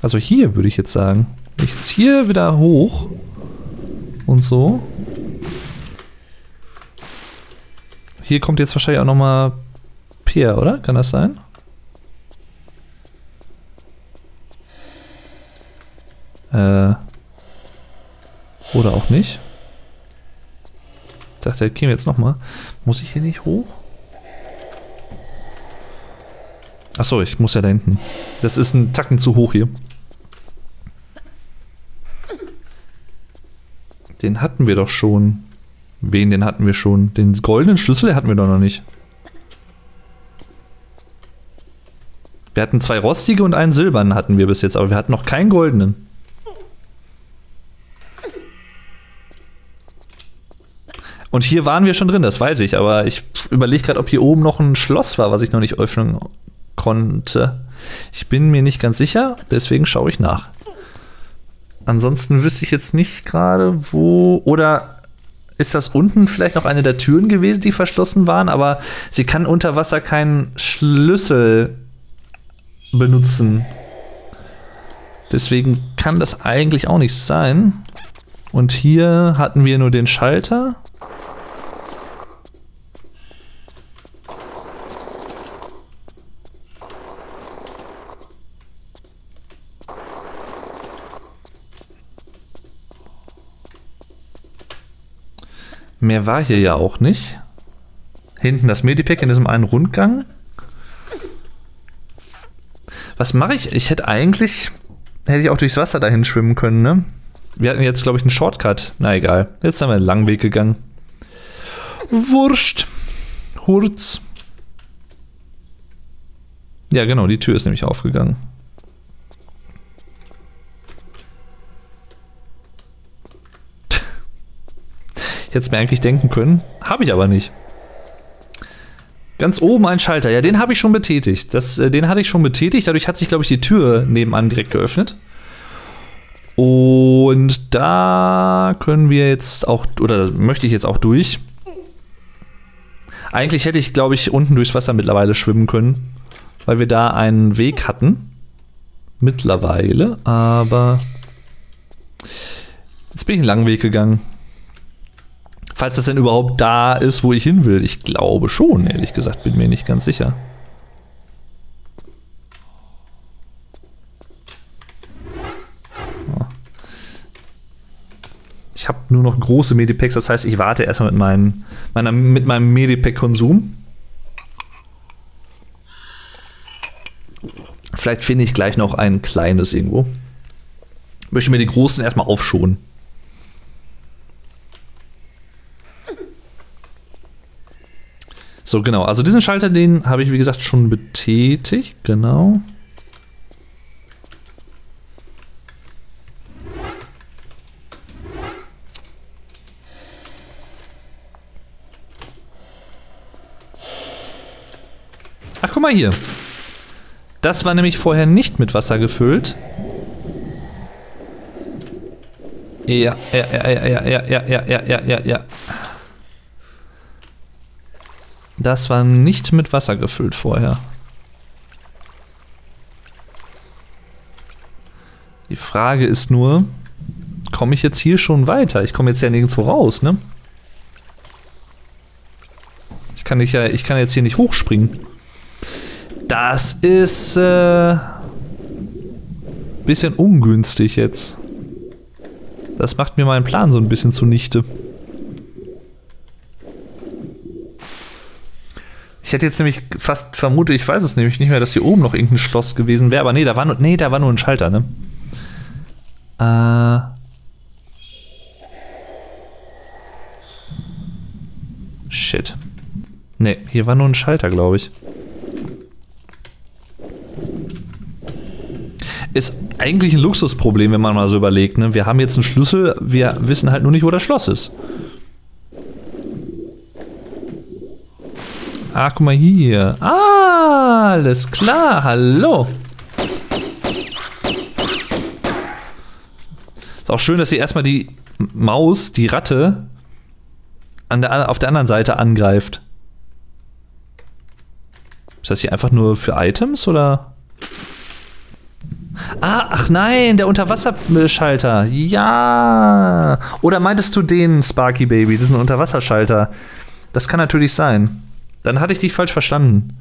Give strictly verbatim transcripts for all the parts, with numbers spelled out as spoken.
Also hier würde ich jetzt sagen. Jetzt hier wieder hoch. Und so. Hier kommt jetzt wahrscheinlich auch nochmal Pierre, oder? Kann das sein? Äh. Oder auch nicht. Ich dachte, der käme jetzt nochmal. Muss ich hier nicht hoch? Achso, ich muss ja da hinten. Das ist ein Tacken zu hoch hier. Den hatten wir doch schon. Wen, den hatten wir schon? Den goldenen Schlüssel, den hatten wir doch noch nicht. Wir hatten zwei rostige und einen silbernen hatten wir bis jetzt, aber wir hatten noch keinen goldenen. Und hier waren wir schon drin, das weiß ich, aber ich überlege gerade, ob hier oben noch ein Schloss war, was ich noch nicht öffnen konnte. Ich bin mir nicht ganz sicher, deswegen schaue ich nach. Ansonsten wüsste ich jetzt nicht gerade, wo... Oder ist das unten vielleicht noch eine der Türen gewesen, die verschlossen waren? Aber sie kann unter Wasser keinen Schlüssel benutzen. Deswegen kann das eigentlich auch nicht sein. Und hier hatten wir nur den Schalter. Mehr war hier ja auch nicht. Hinten das Medipack in diesem einen Rundgang. Was mache ich? Ich hätte eigentlich... Hätte ich auch durchs Wasser dahin schwimmen können, ne? Wir hatten jetzt, glaube ich, einen Shortcut. Na egal. Jetzt haben wir einen langen Weg gegangen. Wurscht. Hurz. Ja, genau. Die Tür ist nämlich aufgegangen. Ich hätte es mir eigentlich denken können. Habe ich aber nicht. Ganz oben ein Schalter. Ja, den habe ich schon betätigt. Das, äh, den hatte ich schon betätigt. Dadurch hat sich, glaube ich, die Tür nebenan direkt geöffnet. Und da können wir jetzt auch, oder möchte ich jetzt auch durch. Eigentlich hätte ich, glaube ich, unten durchs Wasser mittlerweile schwimmen können. Weil wir da einen Weg hatten. Mittlerweile. Aber jetzt bin ich einen langen Weg gegangen. Falls das denn überhaupt da ist, wo ich hin will. Ich glaube schon, ehrlich gesagt. Bin mir nicht ganz sicher. Ich habe nur noch große Medipacks, das heißt, ich warte erstmal mit, meinen, meiner, mit meinem Medipack-Konsum. Vielleicht finde ich gleich noch ein kleines irgendwo. Ich möchte mir die großen erstmal aufschonen. So, genau. Also diesen Schalter, den habe ich, wie gesagt, schon betätigt. Genau. Ach, guck mal hier. Das war nämlich vorher nicht mit Wasser gefüllt. Ja, ja, ja, ja, ja, ja, ja, ja, ja, ja, ja. Das war nicht mit Wasser gefüllt vorher. Die Frage ist nur, komme ich jetzt hier schon weiter? Ich komme jetzt ja nirgendwo raus, ne? Ich kann, nicht ja, ich kann jetzt hier nicht hochspringen. Das ist äh, bisschen ungünstig jetzt. Das macht mir meinen Plan so ein bisschen zunichte. Ich hätte jetzt nämlich fast vermutet, ich weiß es nämlich nicht mehr, dass hier oben noch irgendein Schloss gewesen wäre. Aber nee, da war nur, nee, da war nur ein Schalter, ne? Äh. Shit. Nee, hier war nur ein Schalter, glaube ich. Ist eigentlich ein Luxusproblem, wenn man mal so überlegt, ne? Wir haben jetzt einen Schlüssel, wir wissen halt nur nicht, wo das Schloss ist. Ah, guck mal hier. Ah, alles klar. Hallo. Ist auch schön, dass sie erstmal die Maus, die Ratte, an der, auf der anderen Seite angreift. Ist das hier einfach nur für Items, oder? Ah, ach nein, der Unterwasserschalter. Ja. Oder meintest du den, Sparky Baby, diesen Unterwasserschalter? Das kann natürlich sein. Dann hatte ich dich falsch verstanden.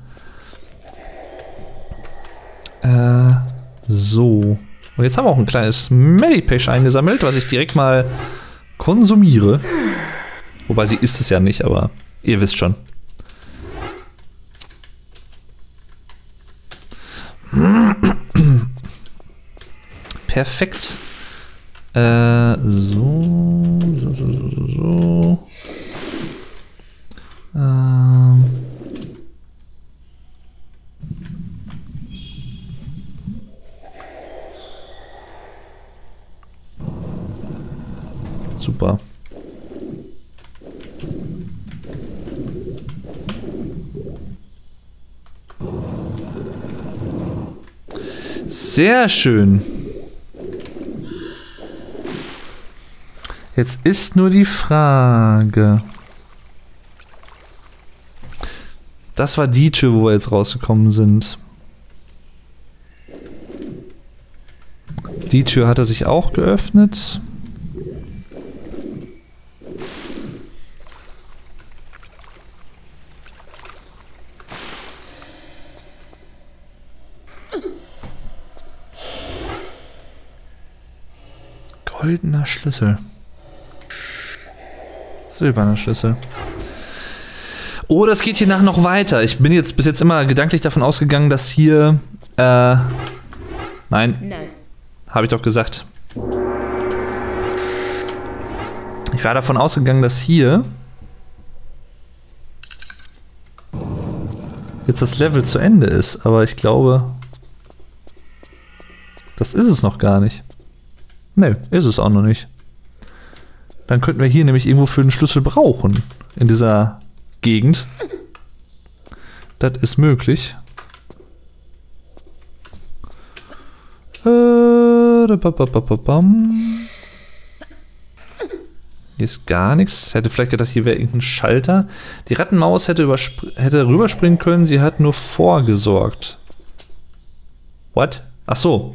Äh, so. Und jetzt haben wir auch ein kleines Medipack eingesammelt, was ich direkt mal konsumiere. Wobei sie isst es ja nicht, aber ihr wisst schon. Perfekt. Äh, so, so, so, so, so, so. Ähm. Super. Sehr schön. Jetzt ist nur die Frage. Das war die Tür, wo wir jetzt rausgekommen sind. Die Tür hat er sich auch geöffnet. Goldener Schlüssel. Silberner Schlüssel. Oh, das geht hier nach noch weiter. Ich bin jetzt bis jetzt immer gedanklich davon ausgegangen, dass hier... Äh... Nein. Nein. Habe ich doch gesagt. Ich war davon ausgegangen, dass hier... jetzt das Level zu Ende ist. Aber ich glaube... das ist es noch gar nicht. Ne, ist es auch noch nicht. Dann könnten wir hier nämlich irgendwo für den Schlüssel brauchen. In dieser Gegend. Das ist möglich. Äh, hier ist gar nichts. Hätte vielleicht gedacht, hier wäre irgendein Schalter. Die Rattenmaus hätte, hätte rüberspringen können. Sie hat nur vorgesorgt. What? Ach so.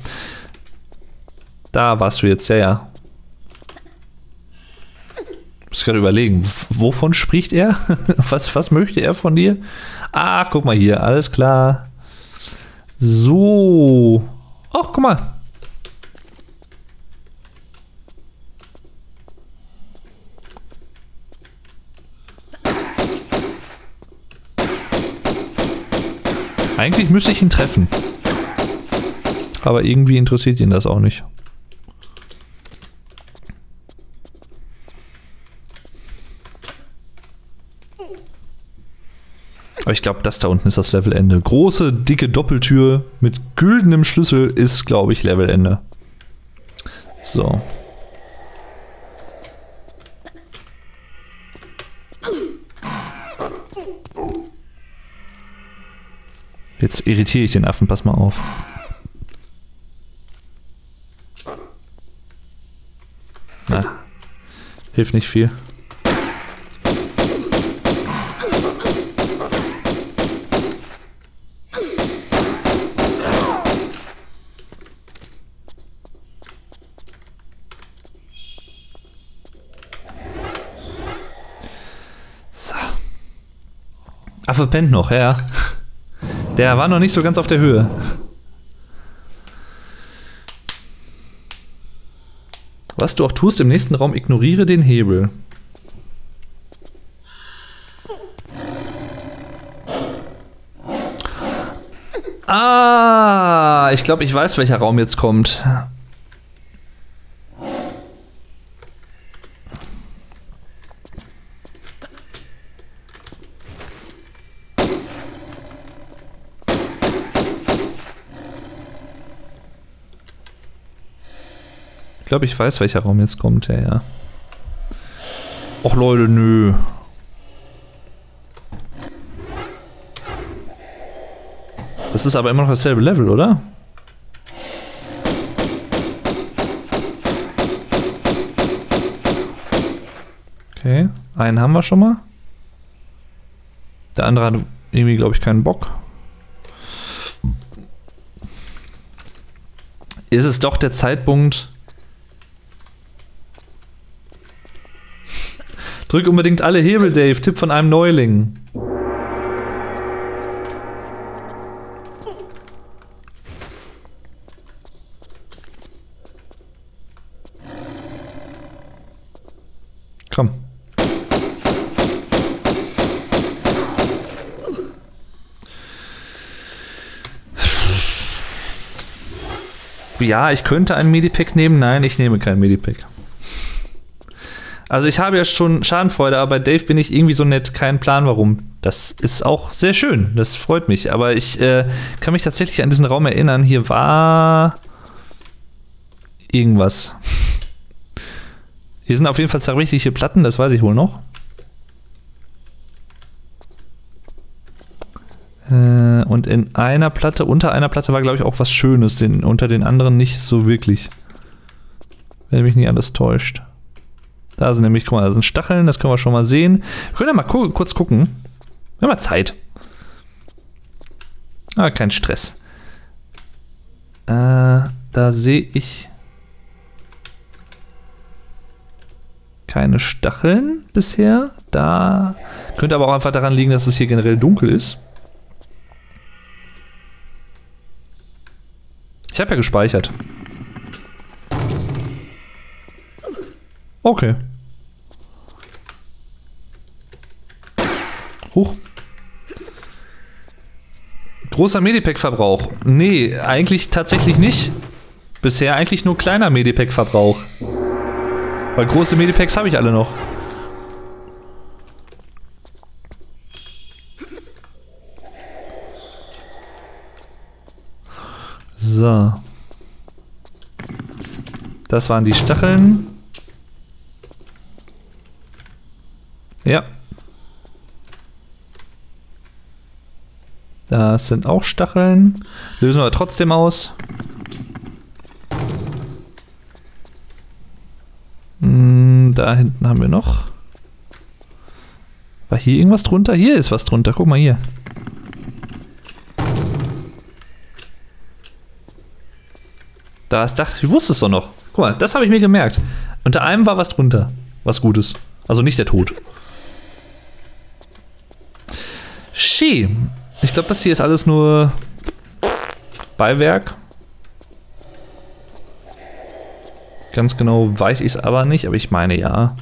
Da warst du jetzt, ja, ja. Ich muss gerade überlegen, wovon spricht er? was, was möchte er von dir? Ah, guck mal hier, alles klar. So. Ach, guck mal. Eigentlich müsste ich ihn treffen. Aber irgendwie interessiert ihn das auch nicht. Aber ich glaube, das da unten ist das Levelende. Große, dicke Doppeltür mit güldenem Schlüssel ist, glaube ich, Levelende. So. Jetzt irritiere ich den Affen, pass mal auf. Na, hilft nicht viel. Affe pennt noch, ja. Der war noch nicht so ganz auf der Höhe. Was du auch tust im nächsten Raum, ignoriere den Hebel. Ah, ich glaube, ich weiß, welcher Raum jetzt kommt. Ich glaube, ich weiß, welcher Raum jetzt kommt, ja, ja. Och Leute, nö. Das ist aber immer noch dasselbe Level, oder? Okay, einen haben wir schon mal. Der andere hat irgendwie, glaube ich, keinen Bock. ist es doch der Zeitpunkt. Drück unbedingt alle Hebel, Dave. Tipp von einem Neuling. Komm. Ja, ich könnte ein Medipack nehmen. Nein, ich nehme kein Medipack. Also ich habe ja schon Schadenfreude, aber bei Dave bin ich irgendwie so nett. Kein Plan, warum. Das ist auch sehr schön. Das freut mich. Aber ich äh, kann mich tatsächlich an diesen Raum erinnern. Hier war irgendwas. Hier sind auf jeden Fall zerbrechliche Platten, das weiß ich wohl noch. Äh, und in einer Platte, unter einer Platte war, glaube ich, auch was Schönes. Den, unter den anderen nicht so wirklich. Wenn mich nicht alles täuscht. Da sind nämlich, guck mal, da sind Stacheln, das können wir schon mal sehen. Wir können ja mal gu kurz gucken. Wir haben mal Zeit. Ah, kein Stress. Äh, da sehe ich keine Stacheln bisher. Da könnte aber auch einfach daran liegen, dass es hier generell dunkel ist. Ich habe ja gespeichert. Okay. Huch. Großer Medipack-Verbrauch. Nee, eigentlich tatsächlich nicht. Bisher eigentlich nur kleiner Medipack-Verbrauch. Weil große Medipacks habe ich alle noch. So. Das waren die Stacheln. Ja. Das sind auch Stacheln. Lösen wir trotzdem aus. Hm, da hinten haben wir noch. War hier irgendwas drunter? Hier ist was drunter. Guck mal hier. Da ist, dachte ich, wusste es doch noch. Guck mal, das habe ich mir gemerkt. Unter einem war was drunter. Was Gutes. Also nicht der Tod. Schee. Ich glaube, das hier ist alles nur Beiwerk. Ganz genau weiß ich es aber nicht, aber ich meine ja.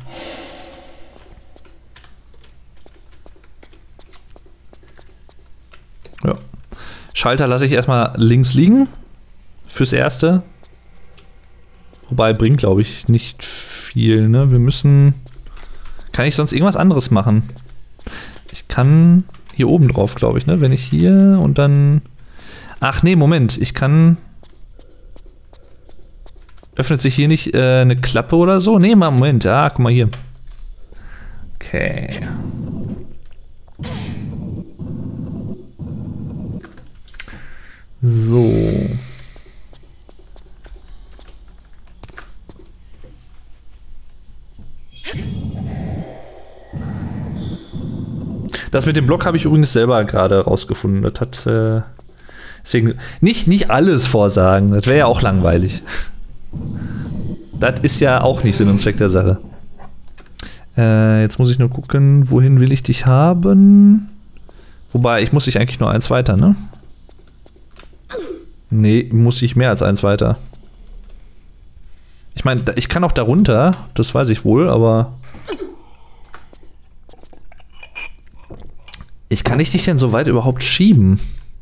Ja. Schalter lasse ich erstmal links liegen. Fürs Erste. Wobei bringt, glaube ich, nicht viel, ne? Wir müssen... Kann ich sonst irgendwas anderes machen? Ich kann... Hier oben drauf, glaube ich, ne? Wenn ich hier und dann... Ach nee, Moment. Ich kann... Öffnet sich hier nicht äh, eine Klappe oder so? Nee, mal Moment. Ah, guck mal hier. Okay. So. Das mit dem Block habe ich übrigens selber gerade rausgefunden. Das hat, äh, deswegen, nicht, nicht alles vorsagen. Das wäre ja auch langweilig. Das ist ja auch nicht Sinn und Zweck der Sache. Äh, jetzt muss ich nur gucken, wohin will ich dich haben? Wobei, ich muss dich eigentlich nur eins weiter, ne? Nee, muss ich mehr als eins weiter. Ich meine, ich kann auch darunter, das weiß ich wohl, aber... Ich kann ich dich denn so weit überhaupt schieben?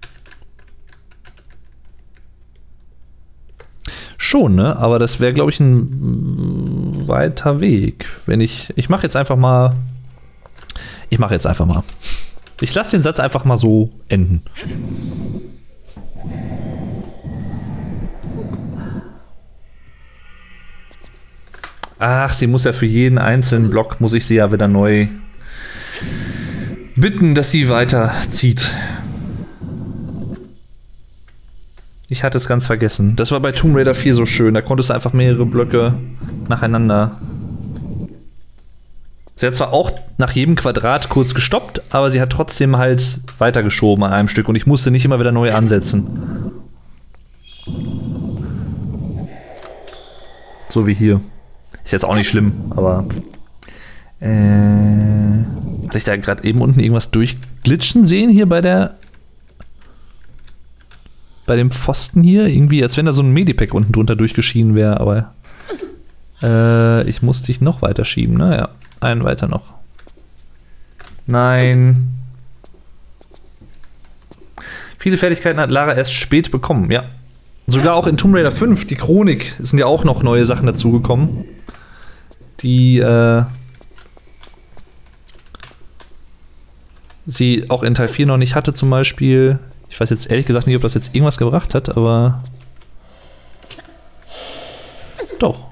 Schon, ne? Aber das wäre, glaube ich, ein weiter Weg. Wenn ich... Ich mache jetzt einfach mal... Ich mache jetzt einfach mal. Ich lasse den Satz einfach mal so enden. Ach, sie muss ja für jeden einzelnen Block, muss ich sie ja wieder neu bitten, dass sie weiterzieht. Ich hatte es ganz vergessen. Das war bei Tomb Raider vier so schön. Da konntest du einfach mehrere Blöcke nacheinander. Sie hat zwar auch nach jedem Quadrat kurz gestoppt, aber sie hat trotzdem halt weitergeschoben an einem Stück und ich musste nicht immer wieder neu ansetzen. So wie hier. Ist jetzt auch nicht schlimm, aber. Äh, hatte ich da gerade eben unten irgendwas durchglitschen sehen hier bei der. Bei dem Pfosten hier? Irgendwie, als wenn da so ein Medipack unten drunter durchgeschienen wäre, aber. Äh, ich muss dich noch weiter schieben, ne? Ja, einen weiter noch. Nein. Viele Fertigkeiten hat Lara erst spät bekommen, ja. Sogar auch in Tomb Raider fünf, die Chronik, sind ja auch noch neue Sachen dazugekommen. Die, äh, sie auch in Teil vier noch nicht hatte zum Beispiel. Ich weiß jetzt ehrlich gesagt nicht, ob das jetzt irgendwas gebracht hat, aber doch.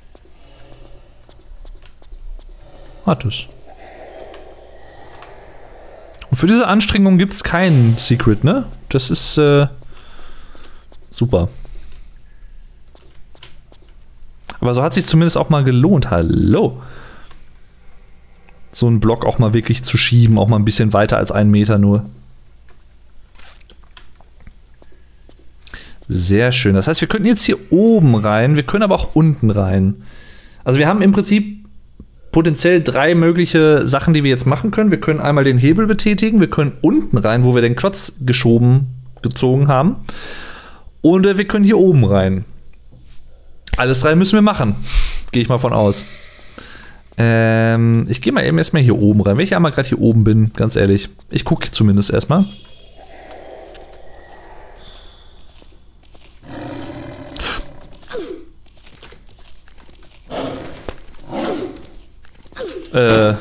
Hat es. Und für diese Anstrengung gibt es kein Secret, ne? Das ist äh, super. Aber so hat es sich zumindest auch mal gelohnt. Hallo. So einen Block auch mal wirklich zu schieben, auch mal ein bisschen weiter als einen Meter nur. Sehr schön. Das heißt, wir könnten jetzt hier oben rein, wir können aber auch unten rein. Also wir haben im Prinzip potenziell drei mögliche Sachen, die wir jetzt machen können. Wir können einmal den Hebel betätigen, wir können unten rein, wo wir den Klotz geschoben, gezogen haben. Und äh, wir können hier oben rein. Alles drei müssen wir machen. Gehe ich mal von aus. Ähm, ich gehe mal eben erstmal hier oben rein. Wenn ich einmal gerade hier oben bin, ganz ehrlich. Ich gucke zumindest erstmal. Äh.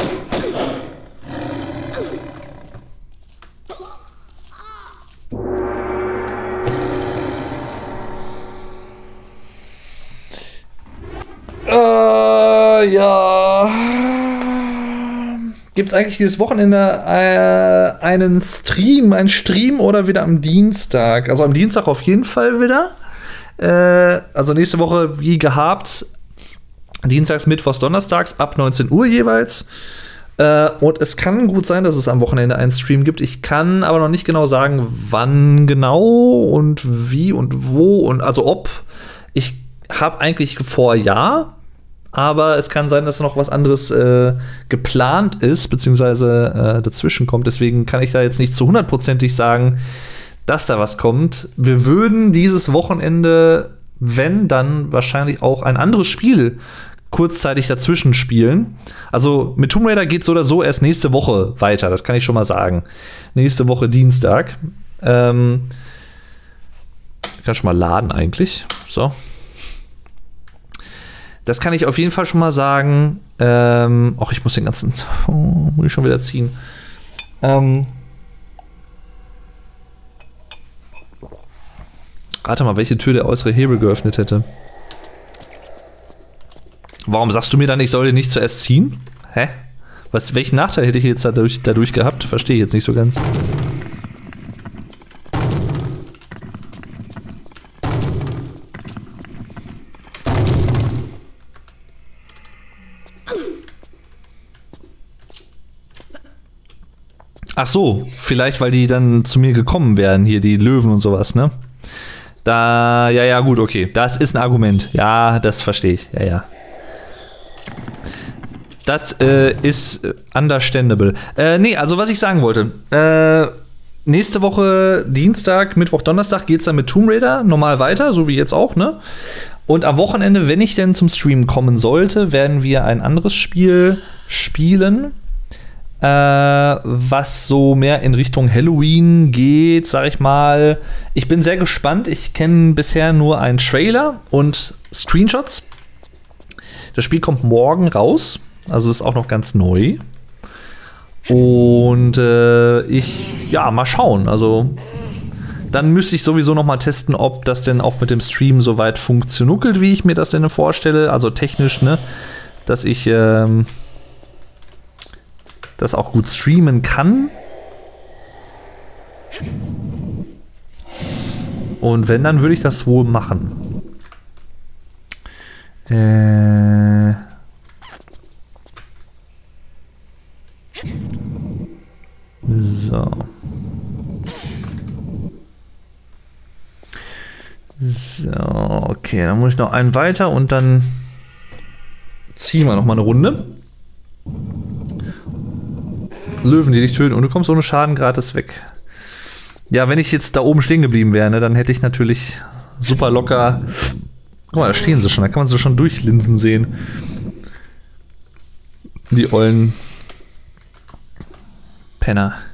Äh, ja. Gibt's eigentlich dieses Wochenende äh, einen Stream, einen Stream oder wieder am Dienstag? Also am Dienstag auf jeden Fall wieder. Äh, also nächste Woche wie gehabt. Dienstags, Mittwochs, Donnerstags ab neunzehn Uhr jeweils. Äh, und es kann gut sein, dass es am Wochenende einen Stream gibt. Ich kann aber noch nicht genau sagen, wann genau und wie und wo und also ob. Ich habe eigentlich vor, ja. Aber es kann sein, dass noch was anderes äh, geplant ist, beziehungsweise äh, dazwischen kommt. Deswegen kann ich da jetzt nicht zu hundertprozentig sagen, dass da was kommt. Wir würden dieses Wochenende, wenn, dann wahrscheinlich auch ein anderes Spiel kurzzeitig dazwischen spielen. Also mit Tomb Raider geht so oder so erst nächste Woche weiter, das kann ich schon mal sagen. Nächste Woche Dienstag. Ähm, ich kann schon mal laden eigentlich. So. Das kann ich auf jeden Fall schon mal sagen. Ähm, ach, ich muss den ganzen... Oh, muss ich schon wieder ziehen. Ähm, rate mal, welche Tür der äußere Hebel geöffnet hätte. Warum sagst du mir dann, ich soll den nicht zuerst ziehen? Hä? Was, welchen Nachteil hätte ich jetzt dadurch, dadurch gehabt? Verstehe ich jetzt nicht so ganz. Ach so, vielleicht, weil die dann zu mir gekommen wären, hier die Löwen und sowas, ne? Da, ja, ja, gut, okay. Das ist ein Argument. Ja, das verstehe ich. Ja, ja. Das äh, ist understandable. Äh, nee, also was ich sagen wollte. Äh, nächste Woche Dienstag, Mittwoch, Donnerstag geht's dann mit Tomb Raider normal weiter, so wie jetzt auch, ne? Und am Wochenende, wenn ich denn zum Stream kommen sollte, werden wir ein anderes Spiel spielen, äh, was so mehr in Richtung Halloween geht, sag ich mal. Ich bin sehr gespannt. Ich kenne bisher nur einen Trailer und Screenshots. Das Spiel kommt morgen raus. Also ist auch noch ganz neu. Und äh, ich, ja, mal schauen. Also dann müsste ich sowieso noch mal testen, ob das denn auch mit dem Stream so weit funktioniert, wie ich mir das denn vorstelle. Also technisch, ne? Dass ich ähm, das auch gut streamen kann. Und wenn, dann würde ich das wohl machen. Äh... So. So, okay, dann muss ich noch einen weiter und dann ziehen wir noch mal eine Runde. Löwen, die dich töten und du kommst ohne Schaden gratis weg. Ja, wenn ich jetzt da oben stehen geblieben wäre, ne, dann hätte ich natürlich super locker... Guck mal, da stehen sie schon, da kann man sie schon durchlinsen sehen. Die ollen Penner.